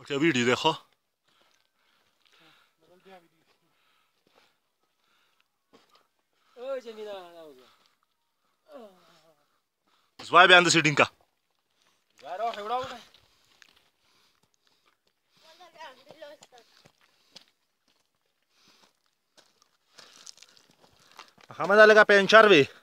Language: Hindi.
Okej, वीडियो देखो। Why behind the sitting ka? Hamad alega penchar ve.